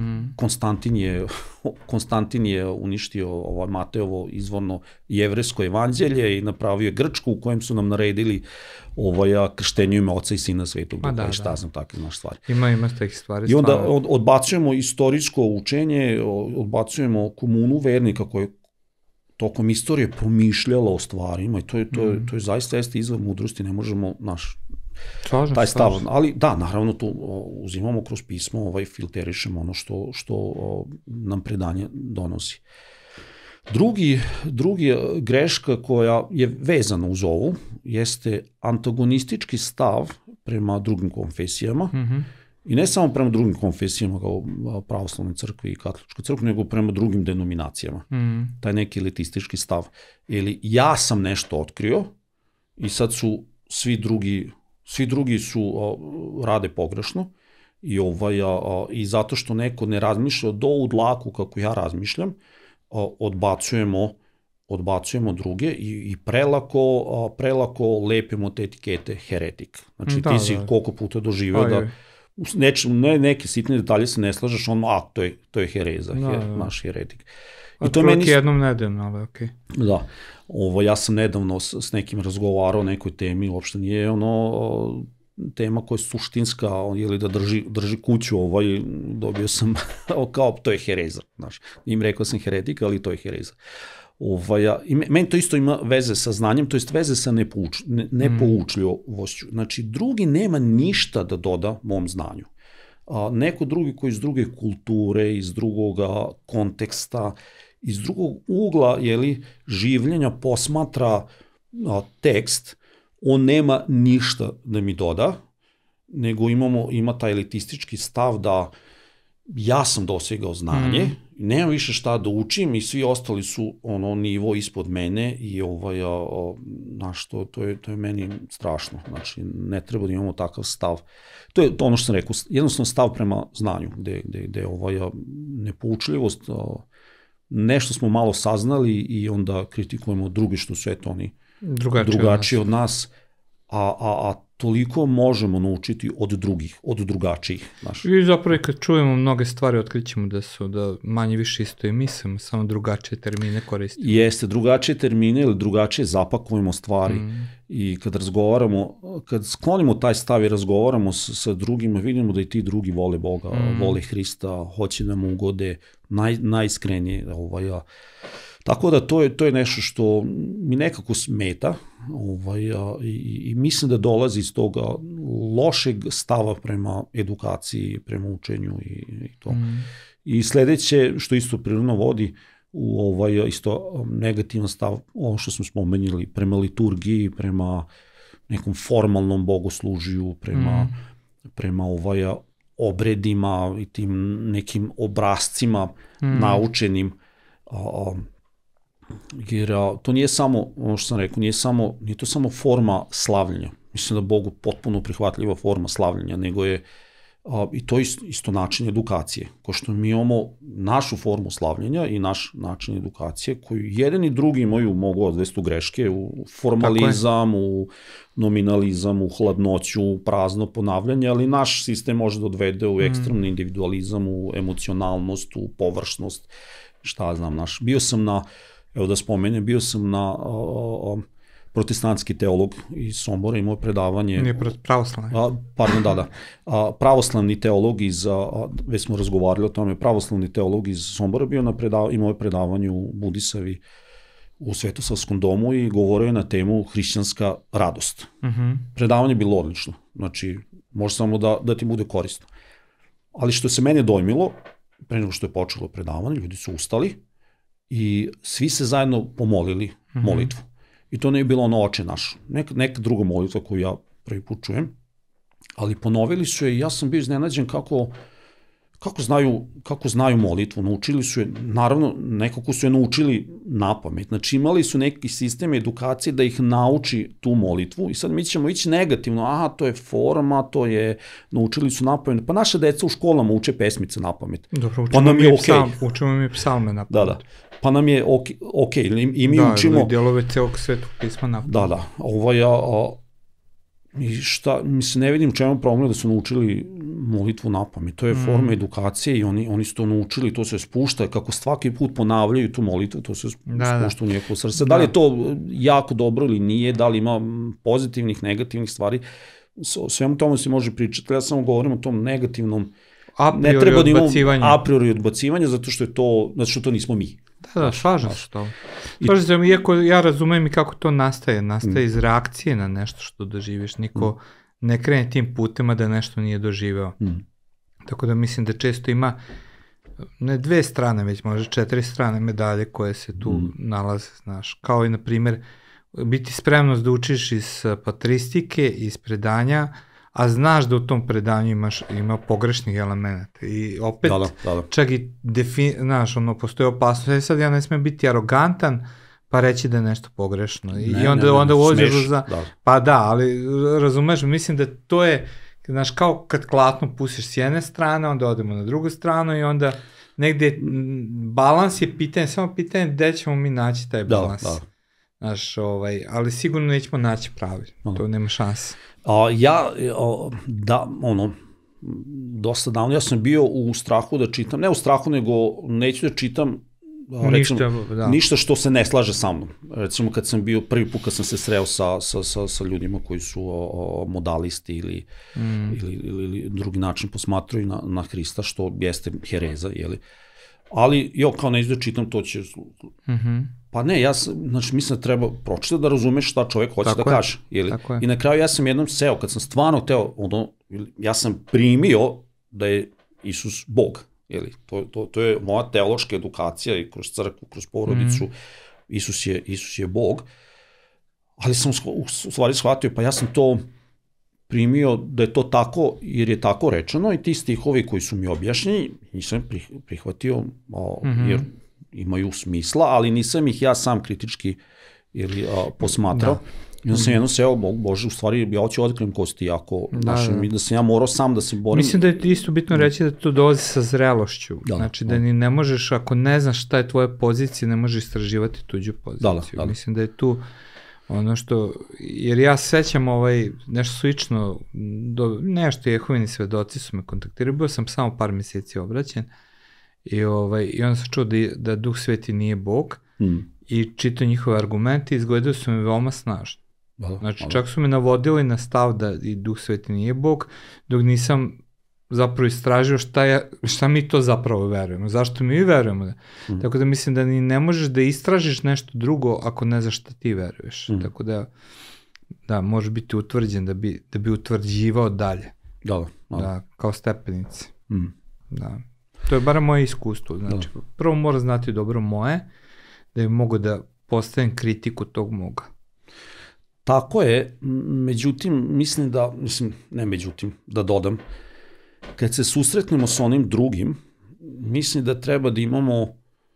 Konstantin je uništio Mateovo izvorno jevrejsko evanđelje i napravio grčku u kojem su nam naredili krštenju ime Oca i Sina Svetog Duha i šta znam takve naše stvari. Ima takih stvari. I onda odbacujemo istorijsko učenje, odbacujemo komunu vernika tokom istorije promišljala o stvarima i to je zaista jeste izvor mudrosti, ne možemo taj stav, ali da, naravno to uzimamo kroz pismo, filterišemo ono što nam predanje donosi. Drugi greška koja je vezana uz ovu jeste antagonistički stav prema drugim konfesijama, i ne samo prema drugim konfesijama kao pravoslavnoj crkvi i katoličkoj crkvi, nego prema drugim denominacijama. Taj neki elitistički stav. Ili ja sam nešto otkrio i sad su svi drugi rade pogrešno i zato što neko ne razmišlja do u dlaku kako ja razmišljam, odbacujemo druge i prelako lepimo te etikete heretik. Znači ti si koliko puta doživeo da neke sitne detalje se ne slažeš, to je hereza, naš heretik. Otprilike jednom nedeljno, ali okej. Da, ja sam nedavno s nekim razgovarao o nekoj temi, uopšte nije tema koja je suštinska, ili da drži kuću, dobio sam kao to je hereza, znaš, im rekao sam heretik, ali to je hereza. Meni to isto ima veze sa znanjem, to jest veze sa nepoučljivošću. Znači, drugi nema ništa da doda mom znanju. Neko drugi koji iz druge kulture, iz drugog konteksta, iz drugog ugla življenja posmatra tekst, on nema ništa da mi doda, nego ima taj elitistički stav da ja sam dosegao znanje, nemam više šta da učim i svi ostali su nivo ispod mene i to je meni strašno. Znači, ne treba da imamo takav stav. To je ono što sam rekao, jednostavno stav prema znanju, gde je nepoučljivost, nešto smo malo saznali i onda kritikujemo drugi što su oni drugačiji od nas, a toliko možemo naučiti od drugih, od drugačijih. I zapravo kad čujemo mnoge stvari, otkrićemo da manje više isto i mislimo, samo drugačije termine koristimo. Jeste, drugačije termine ili drugačije zapakujemo stvari i kad sklonimo taj stav i razgovaramo sa drugima, vidimo da i ti drugi vole Boga, vole Hrista, hoće da mu ugode najiskrenije. Tako da to je nešto što mi nekako smeta i mislim da dolazi iz toga lošeg stava prema edukaciji, prema učenju i to. I sledeće što isto prirodno vodi u isto negativan stav, ovo što smo spomenuli, prema liturgiji, prema nekom formalnom bogoslužiju, prema obredima i tim nekim obrascima naučenim, jer to nije samo, ono što sam rekao, nije to samo forma slavljenja. Mislim da Bogu potpuno prihvatljiva forma slavljenja, nego je i to isto način edukacije. Ko što mi imamo našu formu slavljenja i naš način edukacije, koju jedan i drugi mogu odvesti u greške, u formalizam, u nominalizam, u hladnoću, u prazno ponavljanje, ali naš sistem može da odvede u ekstremni individualizam, u emocionalnost, u površnost, šta znam, bio sam na protestantski teolog iz Sombora, imao predavanje... Nije pravoslavni. Pardon, da. Pravoslavni teolog već smo razgovarali o tome, pravoslavni teolog iz Sombora imao je predavanje u Budisavi u Svetosavskom domu i govorio je na temu hrišćanska radost. Predavanje je bilo odlično, znači može samo da ti bude korisno. Ali što se mene dojmilo, pre nego što je počelo predavanje, ljudi su ustali i svi se zajedno pomolili molitvu. I to ne je bilo Oče naš, neka druga molitva koju ja prvi put čujem, ali ponovili su je i ja sam bio iznenađen kako znaju molitvu, naučili su je, naravno nekako su je naučili napamet, znači imali su neki sistem edukacije da ih nauči tu molitvu i sad mi ćemo ići negativno, to je forma, naučili su napamet, pa naša deca u školama uče pesmice napamet. Dobro, učimo mi psalme napamet. Da. Pa nam je okej, i mi učimo... Da, dijelove celog svetog pisma napamet. Da. I šta, mislim, ne vidim čemu problem da su naučili molitvu napamet. To je forma edukacije i oni su to naučili, to se spušta, kako svaki put ponavljaju tu molitvu, to se spušta u njihovo srce. Da li je to jako dobro ili nije, da li ima pozitivnih, negativnih stvari, svemu tomu se može pričati, ja samo govorim o tom negativnom, a priori odbacivanje. A priori odbacivanje, zato što to nismo mi. Da, slažem se to. Slažem se, iako ja razumem i kako to nastaje. Nastaje iz reakcije na nešto što doživiš. Niko ne krene tim putema da nešto nije doživeo. Tako da mislim da često ima ne 2 strane, već možda 4 strane medalje koje se tu nalaze, znaš. Kao i, na primjer, biti spremnost da učiš iz patristike, iz predanja, a znaš da u tom predanju ima pogrešnih elementa. I opet, čak i znaš, postoji opasnost. Sad ja ne smijem biti arogantan, pa reći da je nešto pogrešno. I onda uđeš za... Pa da, ali razumeš, mislim da to je, znaš, kao kad klatno pustiš s jedne strane, onda odemo na drugu stranu i onda negde balans je pitanje, samo pitanje gde ćemo mi naći taj balans. Znaš, ali sigurno nećemo naći pravi, to nema šanse. Dosta davno, ja sam bio u strahu da čitam, ne u strahu, nego neću da čitam ništa što se ne slaže sa mnom. Recimo kad sam bio, prvi put kad sam se sreo sa ljudima koji su modalisti ili drugi način posmatraju na Hrista, što jeste hereza, jeli? Ali, kao neću da čitam, to će... Pa ne, znači mislim da treba pročitati da razumeš šta čovjek hoće da kaže. I na kraju ja sam jednom seo, kad sam stvarno hteo, ja sam primio da je Isus Bog. To je moja teološka edukacija i kroz crkvu, kroz porodicu. Isus je Bog. Ali sam u stvari shvatio, pa ja sam to primio da je to tako, jer je tako rečeno i ti stihovi koji su mi objašnjeni, nisam prihvatio, jer imaju smisla, ali nisam ih ja sam kritički posmatrao. I onda sam jedno seo, Bože, u stvari, ja hoću otkrijem ko si ti, da sam ja morao sam da se borim. Mislim da je isto bitno reći da to dolazi sa zrelošću. Znači da ni ne možeš, ako ne znaš šta je tvoja pozicija, ne možeš istraživati tuđu poziciju. Mislim da je tu ono što, jer ja sećam nešto slično, nešto Jehovini svedoci su me kontaktirali, bio sam samo par mjeseci obraćen i onda sam čuo da Duh Sveti nije Bog i čitao njihove argumente i izgledaju su mi veoma snažno. Znači čak su me navodili na stav da i Duh Sveti nije Bog, dok nisam zapravo istražio šta mi to zapravo verujemo, zašto mi verujemo. Tako da mislim da ni ne možeš da istražiš nešto drugo ako ne znaš šta ti veruješ. Tako da može biti utvrđen da bi utvrđivao dalje. Kao stepenice. To je bar moje iskustvo. Znači, prvo mora znati dobro moje, da bi mogu da postavim kritiku tog moga. Tako je, međutim, da dodam, kad se susretnemo sa onim drugim, mislim da treba da imamo,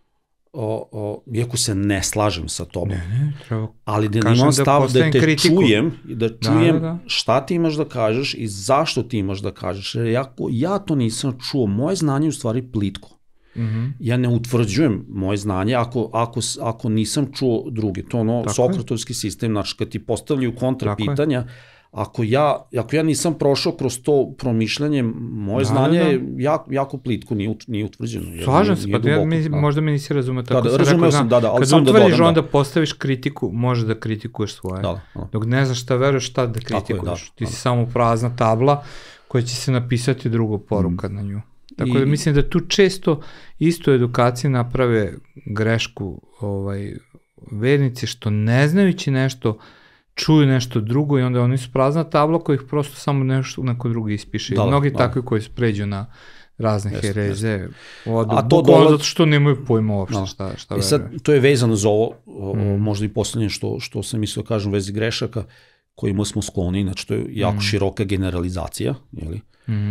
iako se ne slažem sa tobom, ali da imam stav da te čujem i da čujem šta ti imaš da kažeš i zašto ti imaš da kažeš. Jer ja to nisam čuo, moje znanje je u stvari plitko. Ja ne utvrđujem moje znanje ako nisam čuo druge. To je sokratovski sistem, znači kad ti postavljaju kontra pitanja, ako ja nisam prošao kroz to promišljanje, moje znanje je jako plitko, nije utvrđeno. Slažem se, možda me nisi razumeo tako. Razumeo sam, ali sam da dodam. Kad utvrđiš, onda postaviš kritiku, može da kritikuješ svoje. Dok ne znaš šta veruješ, šta da kritikuješ. Ti si samo prazna tabla koja će se napisati druga poruka na nju. Tako da mislim da tu često isto u edukaciji naprave grešku vernici što ne znajući nešto čuju nešto drugo i onda oni su prazna tabla koja ih prosto samo neko drugo ispiše. Mnogi takvi koji se pređu na razne hereze, bukvalno zato što nemaju pojma uopšte šta veruje. Sad, to je vezano za ovo, možda i poslednje što sam mislio kažem u vezi grešaka, kojima smo skloni, znači to je jako široka generalizacija, jeli?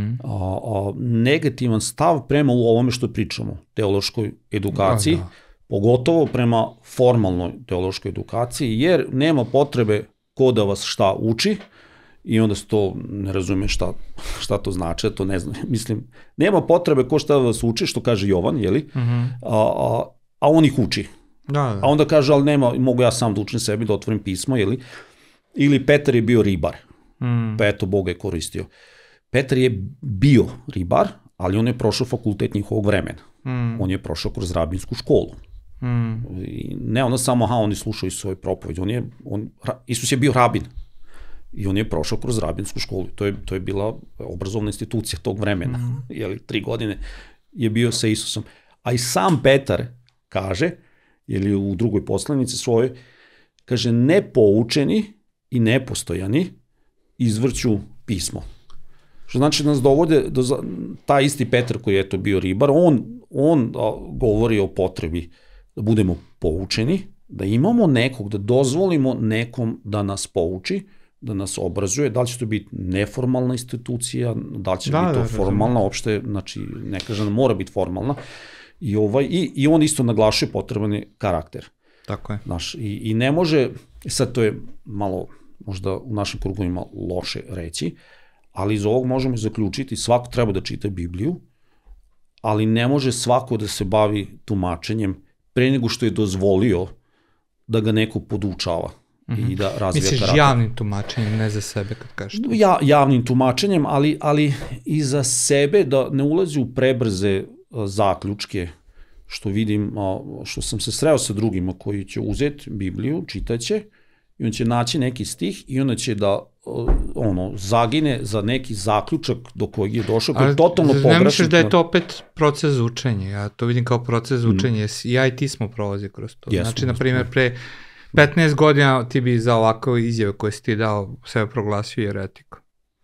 Negativan stav prema u ovome što pričamo, teološkoj edukaciji, pogotovo prema formalnoj teološkoj edukaciji, jer nema potrebe ko da vas šta uči i onda se to ne razume šta to znači, to ne znam, mislim, nema potrebe ko šta da vas uči, što kaže Jovan, jeli, a on ih uči. A onda kaže, ali nema, mogu ja sam da učim sebi, da otvorim pismo, jeli, ili Petar je bio ribar, pa eto, Boga je koristio. Petar je bio ribar, ali on je prošao fakultet njihovog vremena. On je prošao kroz rabinsku školu. Ne ono samo, oni slušaju svoje propovedi. Isus je bio rabin i on je prošao kroz rabinsku školu. To je bila obrazovna institucija tog vremena. 3 godine je bio sa Isusom. A i sam Petar kaže ili u drugoj poslanici svojoj, kaže, nepoučeni i nepostojani izvrću pismo. Što znači da nas dovode, taj isti Petar koji je to bio ribar, on govori o potrebi da budemo poučeni, da imamo nekog, da dozvolimo nekom da nas pouči, da nas obrazuje, da li će to biti neformalna institucija, da li će biti to formalna, uopšte, znači ne kažem da mora biti formalna, i on isto naglašuje potreban je karakter. Tako je. I ne može, sad to je malo, možda u našim krugovima loše reći, ali iz ovog možemo zaključiti, svako treba da čita Bibliju, ali ne može svako da se bavi tumačenjem pre nego što je dozvolio da ga neko podučava i da razvija karakter. Misliš javnim tumačenjem, ne za sebe kad kažeš to? Javnim tumačenjem, ali i za sebe, da ne ulazi u prebrze zaključke, što vidim, što sam se sreo sa drugima koji će uzeti Bibliju, čitaće, i on će naći neki stih i onda će da zagine za neki zaključak do kojeg je došao, koji je totalno pogrešan. Ne misliš da je to opet proces učenja? Ja to vidim kao proces učenja. Ja i ti smo prolazili kroz to. Znači, na primjer, pre 15 godina ti bi za ovakve izjave koje si ti dao sebe proglasio jeretikom.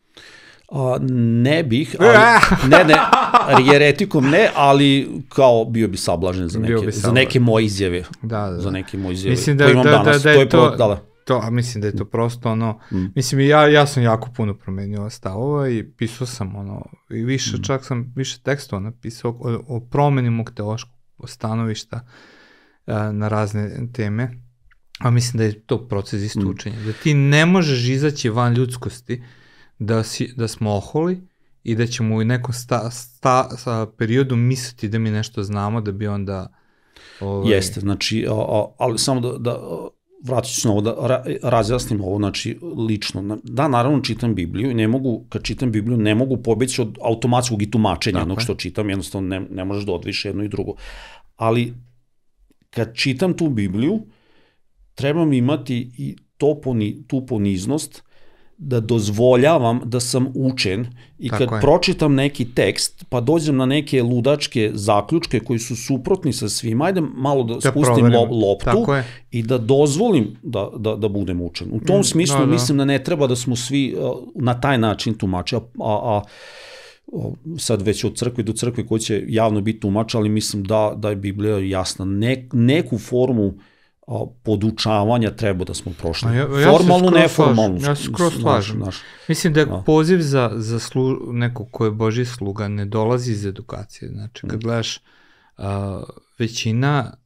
Ne bih, jeretikom ne, ali kao bio bi sablažen za neke moje izjave. Za neke moje izjave. Mislim da mislim da je to prosto mislim ja sam jako puno promenio stavova i pisao sam i više tekstova napisao o promeni mog teološkog stanovišta na razne teme, a mislim da je to proces isto učenja, da ti ne možeš izaći van ljudskosti, da smo oholi i da ćemo u nekom periodu misliti da mi nešto znamo, da bi onda... Jeste, znači, ali samo da vratit ću se na ovo, da razjasnim ovo, znači, lično. Da, naravno, čitam Bibliju i kad čitam Bibliju, ne mogu pobeći od automatskog i tumačenja jednog što čitam, jednostavno ne možeš da odviš jedno i drugo. Ali, kad čitam tu Bibliju, trebam imati i tu poniznost da dozvoljavam da sam učen i kad pročitam neki tekst, pa dođem na neke ludačke zaključke koji su suprotni sa svim, ajde malo da spustim loptu i da dozvolim da budem učen. U tom smislu mislim da ne treba da smo svi na taj način tumači, a sad već od crkve do crkve koji će javno biti tumač, ali mislim da je Biblija jasna. Neku formu podučavanja treba da smo prošli. Formalno, neformalno. Ja se skroz slažem. Mislim da je poziv za nekog ko je Božji sluga ne dolazi iz edukacije. Znači, kad gledaš većina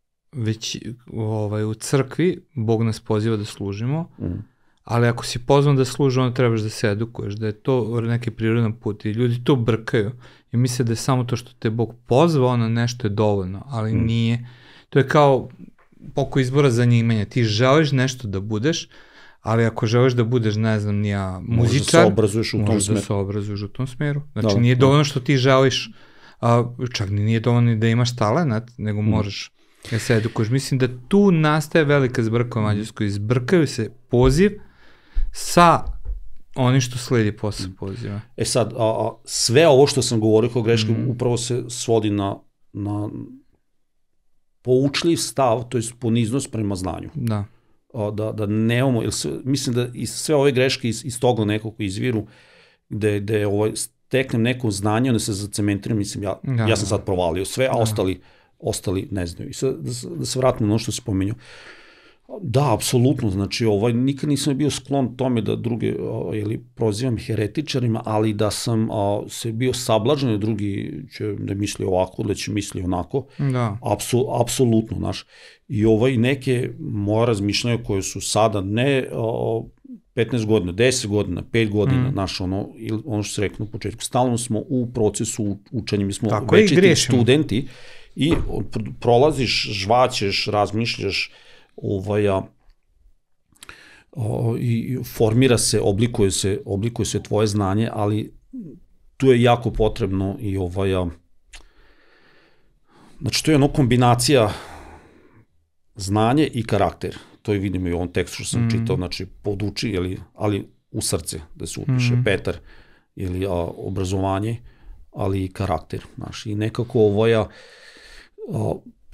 u crkvi, Bog nas poziva da služimo, ali ako si pozvan da služi, onda trebaš da se edukuješ, da je to neki prirodan put i ljudi to brkaju i misle da je samo to što te Bog pozvao na nešto je dovoljno, ali nije. To je kao oko izbora zanimanja. Ti želiš nešto da budeš, ali ako želiš da budeš, ne znam, nija muzičar, možeš da se obrazuješ u tom smeru. Znači, nije dovoljno što ti želiš, čak nije dovoljno da imaš talent, nego moraš da se edukuješ. Mislim da tu nastaje velika zbrka u Mađarskoj. Zbrkaju se poziv sa onim što sledi posle poziva. Sad, sve ovo što sam govorio kao greška upravo se svodi na poučljiv stav, to je poniznost prema znanju. Da nemamo, mislim da i sve ove greške iz toga nekog izviru, gde steknem neko znanje, onda se zacementiram, mislim, ja sam sad provalio sve, a ostali ne znaju. Da se vratim na ono što si pomenio. Da, apsolutno, znači nikad nisam bio sklon tome da druge prozivam heretičarima, ali da sam se bio sablažen da drugi će da misli ovako, da će misli onako, apsolutno, znaš. I neke moje razmišljanja koje su sada ne 15 godina, 10 godina, 5 godina, znaš, ono što se rekao na početku, stalno smo u procesu učenja, mi smo večiti studenti i prolaziš, žvaćeš, razmišljaš, i formira se, oblikuje se tvoje znanje, ali tu je jako potrebno i znači to je kombinacija znanje i karakter. To je vidimo i u ovom tekstu što sam čitao, znači poduči, ali u srce da se upiše Petar, ili obrazovanje, ali i karakter. I nekako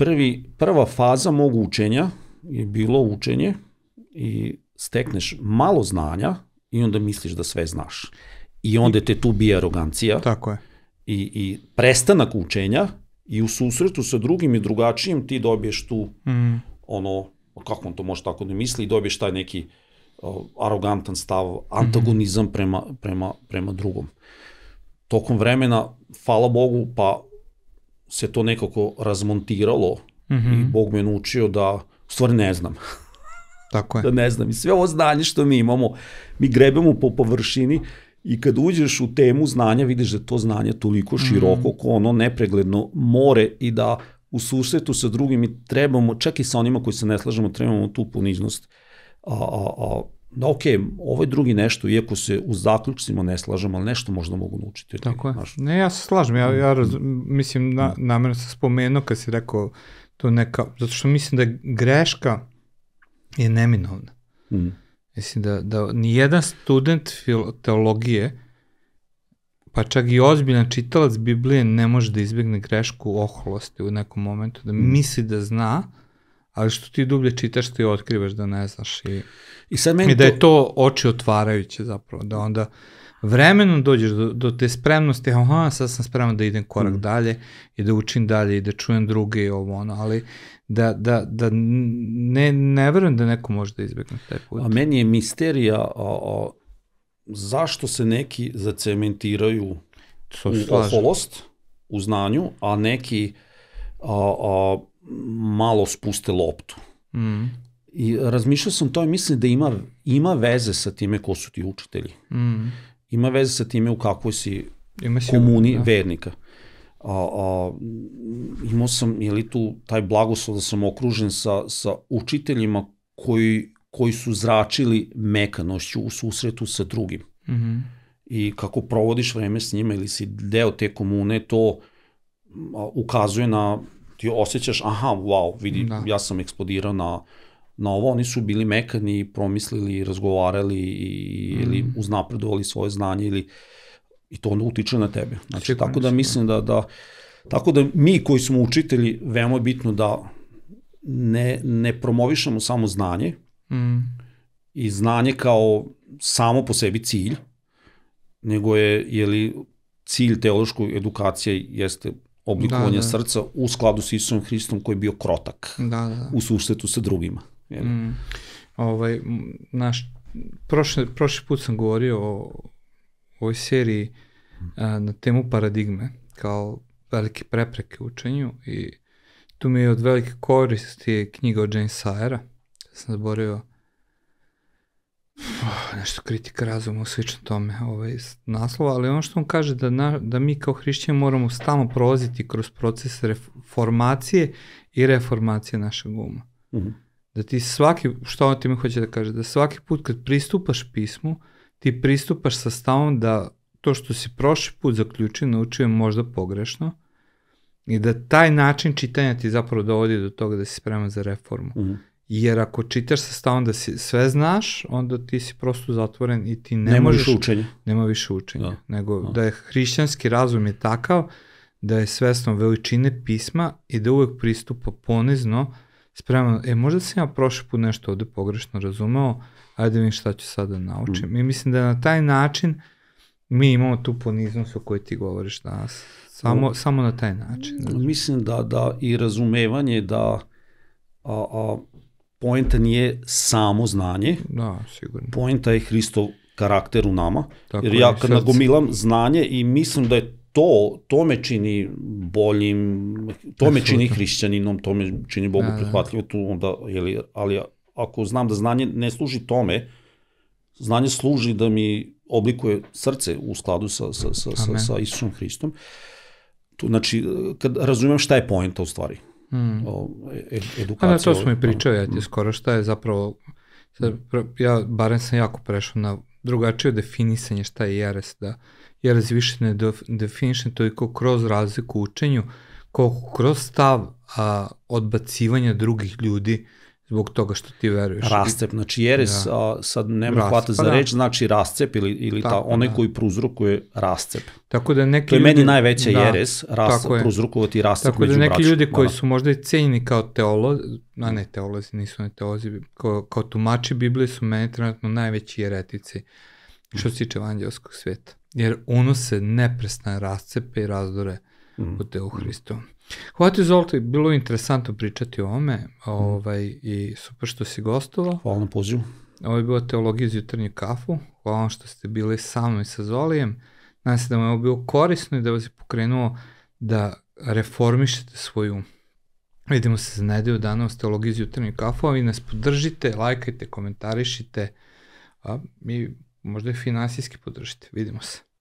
prva faza mog učenja je bilo učenje i stekneš malo znanja i onda misliš da sve znaš. I onda te tu bije arogancija. Tako je. I prestanak učenja i u susretu sa drugim i drugačijim ti dobiješ tu kako on to može tako da misli i dobiješ taj neki arogantan stav, antagonizam prema drugom. Tokom vremena, hvala Bogu, pa se to nekako razmontiralo i Bog me naučio da, u stvari ne znam. Tako je. Da ne znam. I sve ovo znanje što mi imamo, mi grebemo po površini i kad uđeš u temu znanja, vidiš da je to znanje toliko široko, ko ono nepregledno more i da u susretu sa drugim mi trebamo, čak i sa onima koji se ne slažemo, trebamo tu poniznost. Da, ovo je drugi nešto, iako se u zaključcima ne slažemo, ali nešto možda mogu naučiti. Tako je. Ne, ja se slažem. Mislim, namjerno sam spomenuo kad si rekao to neka, zato što mislim da greška je neminovna. Mislim da nijedan student teologije, pa čak i ozbiljan čitalac Biblije ne može da izbjegne grešku oholosti u nekom momentu, da misli da zna, ali što ti dublje čitaš, ti otkrivaš da ne znaš i da je to oči otvarajuće zapravo, da onda vremenom dođeš do te spremnosti, sad sam spreman da idem korak dalje i da učim dalje i da čujem druge i ovo ono, ali da ne verujem da neko može da izbjegne taj put. A meni je misterija zašto se neki zacementiraju u oholost, u znanju, a neki malo spuste loptu. I razmišljao sam to i mislim da ima veze sa time ko su ti učitelji. Ima veze sa time u kakvoj si komuni vernika. Imao sam, tu taj blagoslov da sam okružen sa učiteljima koji su zračili mekanošću u susretu sa drugim. I kako provodiš vreme s njima ili si deo te komune, to ukazuje na, ti osjećaš, vidi, ja sam eksplodirao na ovo, oni su bili mekani, promislili, razgovarali ili uznapredovali svoje znanje i to onda utiče na tebe. Znači, tako da mislim tako da mi koji smo učitelji, veoma je bitno da ne promovišemo samo znanje i znanje kao samo po sebi cilj, nego je cilj teološke edukacije jeste oblikovanje srca u skladu s Isusom Hristom koji je bio krotak u susretu sa drugima. Prošli put sam govorio o ovoj seriji na temu paradigme kao velike prepreke u učenju i tu mi je od velike koristi knjiga od James Sayera, sam zaboravio nešto kritika razuma, slično tome naslova, ali ono što on kaže da mi kao hrišćani moramo stalno prolaziti kroz proces formacije i reformacije našeg uma. Da ti što on time hoće da kaže, da svaki put kad pristupaš pismu, ti pristupaš sa stavom da to što si prošli put zaključio, naučio je možda pogrešno i da taj način čitanja ti zapravo dovodi do toga da si spreman za reformu. Jer ako čitaš sa stavom da si sve znaš, onda ti si prosto zatvoren i ti ne možeš... Nema više učenja. Nego da je hrišćanski razum je takav da je svesno veličine pisma i da uvek pristupa ponizno, spreman, možda sam ja prošli put nešto ovde pogrešno razumeo, ajde vidim šta ću sada naučim. I mislim da na taj način mi imamo tu poniznost o kojoj ti govoriš danas. Samo na taj način. Mislim da i razumevanje da poenta nije samo znanje. Da, sigurno. Poenta je Hristov karakter u nama. Jer ja kad nagomilam znanje i mislim da je to me čini boljim, to me čini hrišćaninom, to me čini Bogu prihvatljivo, ali ako znam da znanje ne služi tome, znanje služi da mi oblikuje srce u skladu sa Isusom Hristom. Znači, kad razumem šta je poenta u stvari, edukacija. To smo i pričali, ja ti skoro šta je zapravo, barem sam jako prešao na drugačije definisanje šta je jeres, da jeres više ne definiše toliko kroz razliku u učenju, koliko kroz stav odbacivanja drugih ljudi zbog toga što ti veruješ. Rascep, znači jeres, sad nema hvata za reč, znači rascep ili onaj koji prouzrokuje rascep. Tako da neki to je ljudi, meni najveća jeres, prouzrokovati rascep među braćom. Tako da neki ljudi koji su možda i cenjeni kao teolozi, ne teolozi, nisu ne teolozi, kao tumači Biblije su meni trenutno najveći jeretici što se tiče evanđelskog sveta. Jer unose neprestane rascepe i razdore u telu Hristovom. Hvala ti, Zolto, bilo je interesantno pričati o ovome i super što si gostovao. Hvala na pozivu. Ovo je bila Teologija uz jutarnju kafu. Hvala vam što ste bili sa mnom i sa Zolijem. Nadam se da vam je ovo bilo korisno i da vas je pokrenuo da reformišete svoj um. Vidimo se za nedelju dana uz Teologiju uz jutarnju kafu, a vi nas podržite, lajkajte, komentarišite, a mi možda i finansijski podržite. Vidimo se.